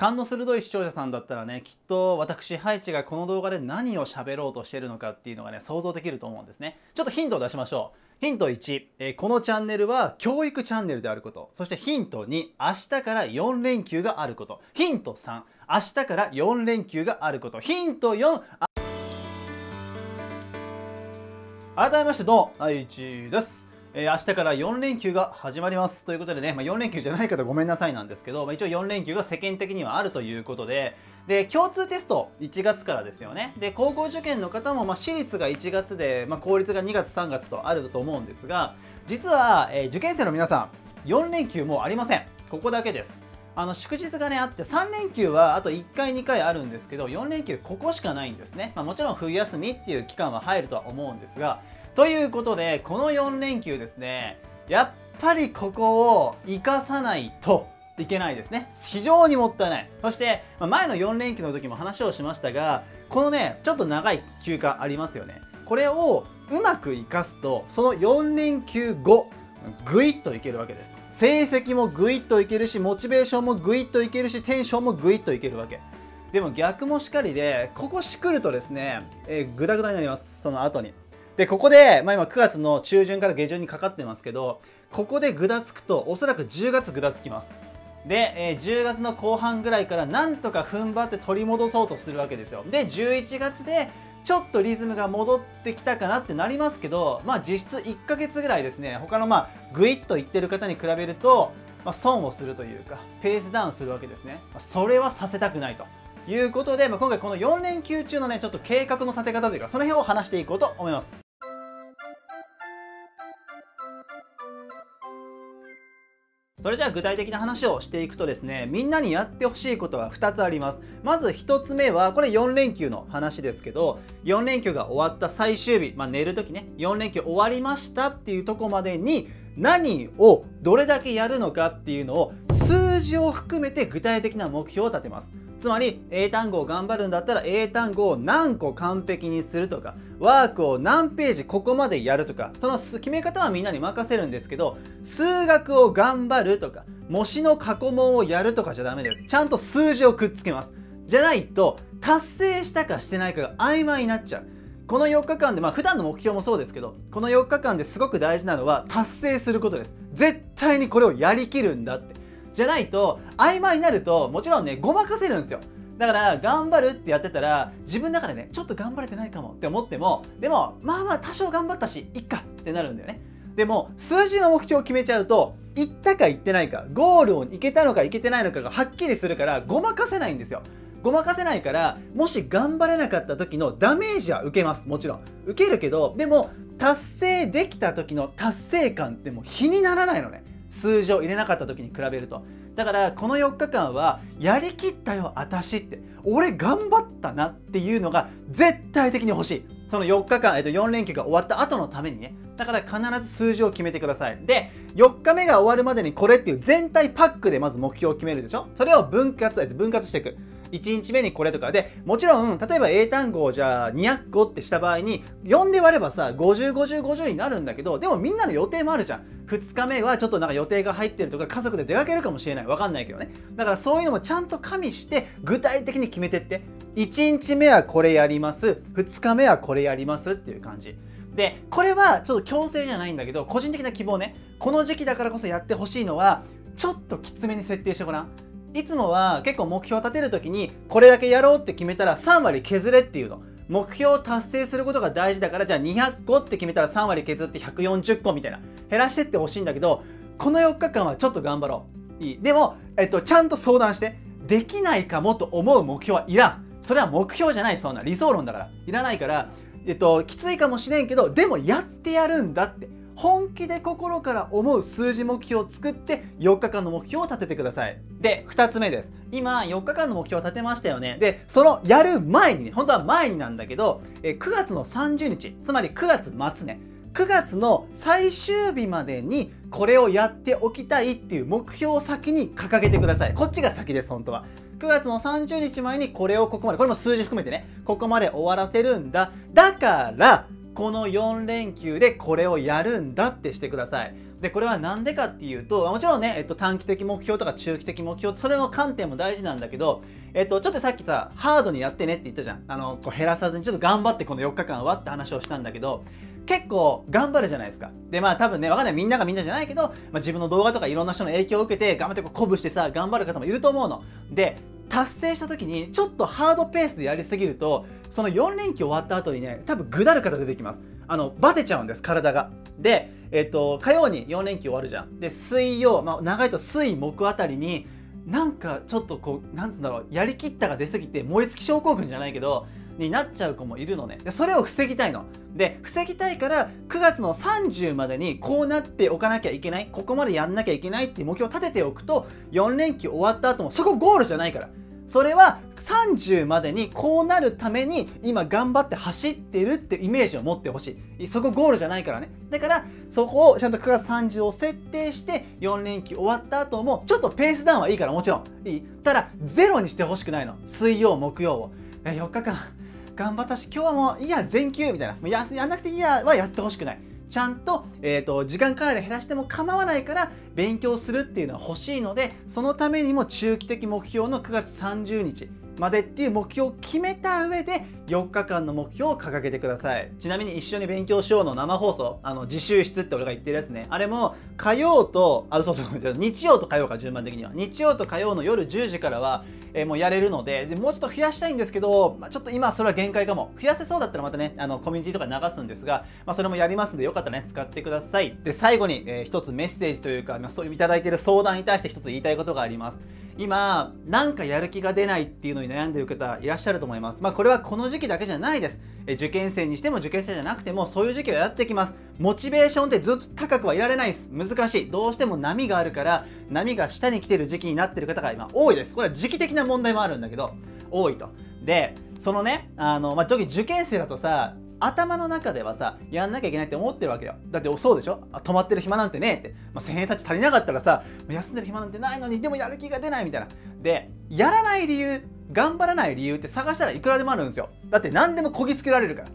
勘の鋭い視聴者さんだったらね、きっと私ハイチがこの動画で何を喋ろうとしているのかっていうのがね、想像できると思うんですね。ちょっとヒントを出しましょう。ヒント1、このチャンネルは教育チャンネルであること。そしてヒント2、明日から4連休があること。ヒント3、明日から4連休があること。ヒント4、改めましてどうも、ハイチです。明日から4連休が始まりますということでね、4連休じゃない方ごめんなさいなんですけど、一応4連休が世間的にはあるということで、共通テスト1月からですよね。で、高校受験の方も私立が1月で、公立が2月3月とあると思うんですが、実は、受験生の皆さん4連休もうありません。ここだけです。祝日がねあって3連休はあと1回2回あるんですけど、4連休ここしかないんですね。もちろん冬休みっていう期間は入るとは思うんですが、ということでこの4連休ですね、やっぱりここを生かさないといけないですね。非常にもったいない。そして前の4連休の時も話をしましたが、このねちょっと長い休暇ありますよね。これをうまく生かすと、その4連休後ぐいっといけるわけです。成績もぐいっといけるし、モチベーションもぐいっといけるし、テンションもぐいっといけるわけでも、逆もしかりでここしくるとですね、グダグダになります。その後にで、ここで、今9月の中旬から下旬にかかってますけど、ここでぐだつくとおそらく10月ぐだつきます。で、10月の後半ぐらいからなんとか踏ん張って取り戻そうとするわけですよ。で、11月でちょっとリズムが戻ってきたかなってなりますけど、実質1ヶ月ぐらいですね、他のグイッといってる方に比べると、損をするというかペースダウンするわけですね。それはさせたくないということで、今回この4連休中のねちょっと計画の立て方というか、その辺を話していこうと思います。それじゃあ具体的な話をしていくとですね、みんなにやってほしいことは2つあります。まず1つ目は、これ4連休の話ですけど、4連休が終わった最終日、寝るときね、4連休終わりましたっていうとこまでに何をどれだけやるのかっていうのを数字を含めて具体的な目標を立てます。つまり英単語を頑張るんだったら英単語を何個完璧にするとか、ワークを何ページここまでやるとか、その決め方はみんなに任せるんですけど、数学を頑張るとか模試の過去問をやるとかじゃダメです。ちゃんと数字をくっつけます。じゃないと達成したかしてないかが曖昧になっちゃう。この4日間で、普段の目標もそうですけど、この4日間ですごく大事なのは達成することです。絶対にこれをやりきるんだって。じゃないと曖昧になると、もちろんねごまかせるんですよ。だから頑張るってやってたら、自分の中でねちょっと頑張れてないかもって思っても、でも多少頑張ったしいっかってなるんだよね。でも数字の目標を決めちゃうと、行ったか行ってないか、ゴールを行けたのか行けてないのかがはっきりするから、ごまかせないんですよ。ごまかせないから、もし頑張れなかった時のダメージは受けます。もちろん受けるけど、でも達成できた時の達成感ってもう比にならないのね。数字を入れなかった時に比べると。だからこの4日間はやりきったよ私って、俺頑張ったなっていうのが絶対的に欲しい。その4日間、4連休が終わった後のためにね。だから必ず数字を決めてください。で、4日目が終わるまでにこれっていう全体パックでまず目標を決めるでしょ。それを分割していく。1日目にこれとかで、もちろん例えば英単語をじゃあ200個ってした場合に4で割ればさ、50、50、50になるんだけど、でもみんなの予定もあるじゃん。2日目はちょっと予定が入ってるとか、家族で出かけるかもしれない、わかんないけどね。だからそういうのもちゃんと加味して具体的に決めてって、1日目はこれやります、2日目はこれやりますっていう感じで、これはちょっと強制じゃないんだけど、個人的な希望ね。この時期だからこそやってほしいのは、ちょっときつめに設定してごらん。いつもは結構目標を立てるときにこれだけやろうって決めたら3割削れっていうの。目標を達成することが大事だから、じゃあ200個って決めたら3割削って140個みたいな減らしてってほしいんだけど、この4日間はちょっと頑張ろう。いい。でも、ちゃんと相談して、できないかもと思う目標はいらん。それは目標じゃない。そんな理想論だからいらないから、きついかもしれんけど、でもやってやるんだって本気で心から思う数字目標を作って4日間の目標を立ててください。で、2つ目です。今4日間の目標を立てましたよね。で、そのやる前にね、本当は前になんだけど、9月の30日、つまり9月末ね、9月の最終日までにこれをやっておきたいっていう目標を先に掲げてください。こっちが先です、本当は。9月の30日前にこれをここまで、これも数字含めてね、ここまで終わらせるんだ。だから、この4連休でこれをやるんだってしてください。 でこれは何でかっていうと、もちろんね、短期的目標とか中期的目標、それの観点も大事なんだけど、ちょっとさっきさハードにやってねって言ったじゃん。こう減らさずにちょっと頑張ってこの4日間はって話をしたんだけど、結構頑張るじゃないですか。で多分ね、わかんない、みんながみんなじゃないけど、自分の動画とかいろんな人の影響を受けて頑張ってこう鼓舞してさ頑張る方もいると思うので、達成した時にちょっとハードペースでやりすぎると、その4連休終わった後にね、多分ぐだる方出てきます。バテちゃうんです、体が。で、火曜に4連休終わるじゃん。で水曜、長いと水木あたりになんかちょっとこうなんつうんだろう、やりきったが出すぎて燃え尽き症候群じゃないけどになっちゃう子もいるのね。でそれを防ぎたいの。で防ぎたいから9月の30までにこうなっておかなきゃいけない、ここまでやんなきゃいけないっていう目標を立てておくと、4連休終わった後もそこゴールじゃないから、それは30までにこうなるために今頑張って走ってるってイメージを持ってほしい。そこゴールじゃないからね。だからそこをちゃんと9月30を設定して4連休終わった後もちょっとペースダウンはいいから、もちろんいい。ただゼロにしてほしくないの。水曜木曜を4日間頑張ったし今日はもういいや全休みたいな、もうやんなくていいやはやってほしくない。ちゃんと、時間かなり減らしても構わないから勉強するっていうのは欲しいので、そのためにも中期的目標の9月30日までっていう目標を決めた上で4日間の目標を掲げてください。ちなみに一緒に勉強しようの生放送、自習室って俺が言ってるやつね、あれも火曜と日曜と火曜か、順番的には日曜と火曜の夜10時からはもうやれるので、もうちょっと増やしたいんですけど、ちょっと今それは限界かも。増やせそうだったらまたね、コミュニティとか流すんですが、それもやりますんで、よかったらね、使ってください。で、最後に、一つメッセージというか、そういういただいている相談に対して一つ言いたいことがあります。今、なんかやる気が出ないっていうのに悩んでいる方いらっしゃると思います。これはこの時期だけじゃないです。受験生にしても受験生じゃなくても、そういう時期はやってきます。モチベーションってずっと高くはいられないです。難しい。どうしても波があるから、波が下に来てる時期になってる方が今多いです。これは時期的な問題もあるんだけど、多いと。で、そのね、特に受験生だとさ、頭の中ではさ、やんなきゃいけないって思ってるわけよ。だってそうでしょ、止まってる暇なんてねえって。1000円たち足りなかったらさ、休んでる暇なんてないのに、でもやる気が出ないみたいな。で、やらない理由、頑張らない理由って探したらいくらでもあるんですよ。だって何でもこぎつけられるから。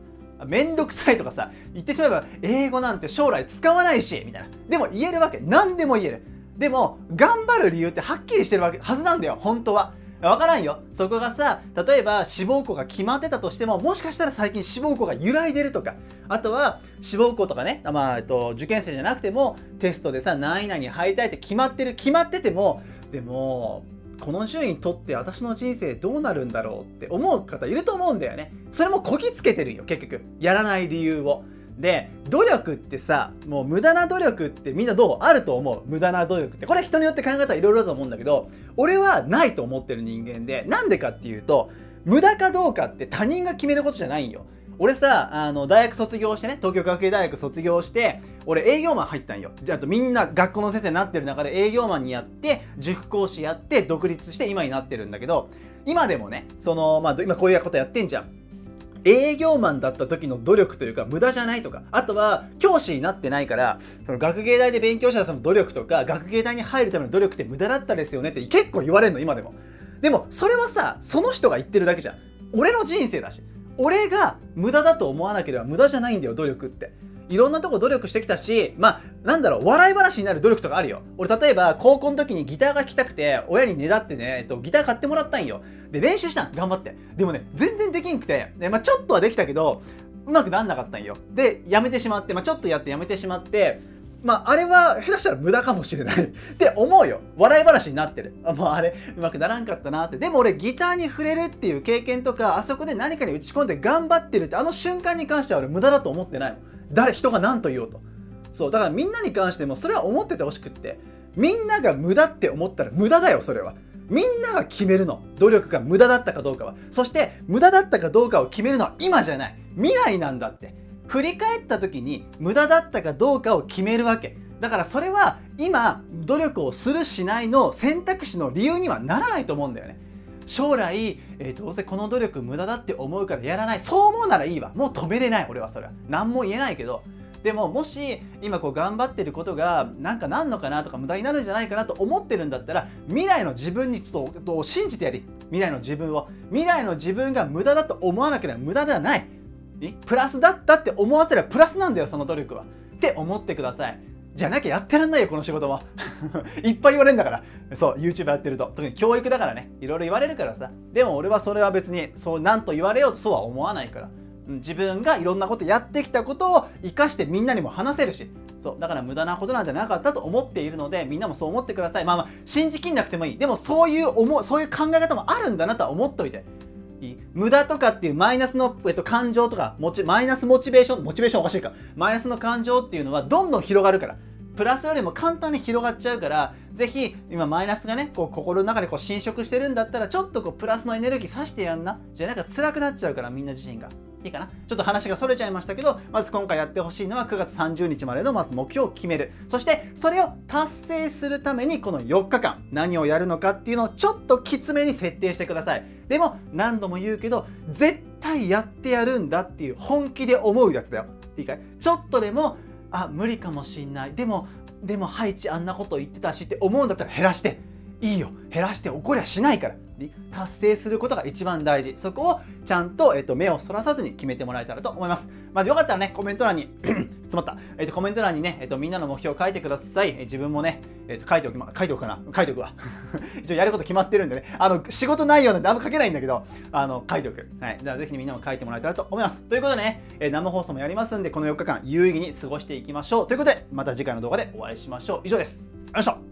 めんどくさいとかさ、言ってしまえば英語なんて将来使わないしみたいな。でも言えるわけ。何でも言える。でも頑張る理由ってはっきりしてるわけはずなんだよ、本当は。わからんよ。そこがさ、例えば志望校が決まってたとしても、もしかしたら最近志望校が揺らいでるとか、あとは志望校とかね、受験生じゃなくてもテストでさ何位以内に入りたいって決まってても、でもこの順位取って私の人生どうなるんだろうって思う方いると思うんだよね。それもこぎつけてるよ、結局やらない理由を。で、努力ってさ、もう無駄な努力ってみんなどうあると思う？無駄な努力って。これ人によって考え方いろいろだと思うんだけど、俺はないと思ってる人間で、なんでかっていうと、無駄かどうかって他人が決めることじゃないんよ。俺さ、大学卒業してね、東京学芸大学卒業して、俺営業マン入ったんよ。あとみんな学校の先生になってる中で営業マンにやって、塾講師やって、独立して今になってるんだけど、今でもね、今こういうことやってんじゃん。営業マンだった時の努力というか無駄じゃないとか、あとは教師になってないから、その学芸大で勉強したその努力とか、学芸大に入るための努力って無駄だったですよねって結構言われるの、今でも。でもそれはさ、その人が言ってるだけじゃん。俺の人生だし、俺が無駄だと思わなければ無駄じゃないんだよ、努力って。いろんなとこ努力してきたし、笑い話になる努力とかあるよ。俺例えば高校の時にギターが弾きたくて親にねだってね、ギター買ってもらったんよ。で練習したん、頑張って。でもね、全然できんくて、ちょっとはできたけどうまくなんなかったんよ。でやめてしまって、ちょっとやってやめてしまって、あれは下手したら無駄かもしれないって思うよ。笑い話になってる。もうあれうまくならんかったなって。でも俺ギターに触れるっていう経験とか、あそこで何かに打ち込んで頑張ってるって、あの瞬間に関しては俺無駄だと思ってないの。人が何と言おうと。そうだからみんなに関してもそれは思っててほしくって、みんなが無駄って思ったら無駄だよ、それは。みんなが決めるの、努力が無駄だったかどうかは。そして無駄だったかどうかを決めるのは今じゃない、未来なんだって。振り返った時に無駄だったかどうかを決めるわけだから、それは今努力をするしないの選択肢の理由にはならないと思うんだよね。将来、どうせこの努力無駄だって思うからやらない、そう思うならいいわ。もう止めれない、俺は。それは何も言えないけど、でももし今こう頑張ってることがなんのかなとか無駄になるんじゃないかなと思ってるんだったら、未来の自分にちょっと信じてやり。未来の自分が無駄だと思わなければ無駄ではない、プラスだったって思わせればプラスなんだよ、その努力はって思ってください。 じゃなきゃやってらんないよこの仕事もいっぱい言われるんだから。そう YouTube やってると特に教育だからね、いろいろ言われるからさ。でも俺はそれは別にそう何と言われようとそうは思わないから、自分がいろんなことやってきたことを生かしてみんなにも話せるし、そうだから無駄なことなんてなかったと思っているので、みんなもそう思ってください。まあまあ信じきんなくてもいい。でもそういう考え方もあるんだなとは思っといていい。無駄とかっていうマイナスの、感情とかマイナスモチベーションおかしいか、マイナスの感情っていうのはどんどん広がるから、プラスよりも簡単に広がっちゃうから、ぜひ今マイナスがねこう心の中でこう侵食してるんだったら、ちょっとこうプラスのエネルギーさしてやんな。じゃあなんか辛くなっちゃうから、みんな自身が。いいかな。ちょっと話がそれちゃいましたけど、まず今回やってほしいのは9月30日までのまず目標を決める。そしてそれを達成するためにこの4日間何をやるのかっていうのをちょっときつめに設定してください。でも何度も言うけど、絶対やってやるんだっていう本気で思うやつだよ。いいかい。ちょっとでも無理かもしんない、でもハイチあんなこと言ってたしって思うんだったら減らしていいよ。減らして怒りはしないから。達成することが一番大事。そこをちゃんと、目をそらさずに決めてもらえたらと思います。まずよかったらね、コメント欄に詰まった、コメント欄にね、みんなの目標を書いてください。自分もね、書いておくかな。書いておくわ一応やること決まってるんでね、仕事内容なんてあんま書けないんだけど、書いておく。はい。だからぜひみんなも書いてもらえたらと思います。ということでね、生放送もやりますんで、この4日間有意義に過ごしていきましょう。ということで、また次回の動画でお会いしましょう。以上です。よいしょ。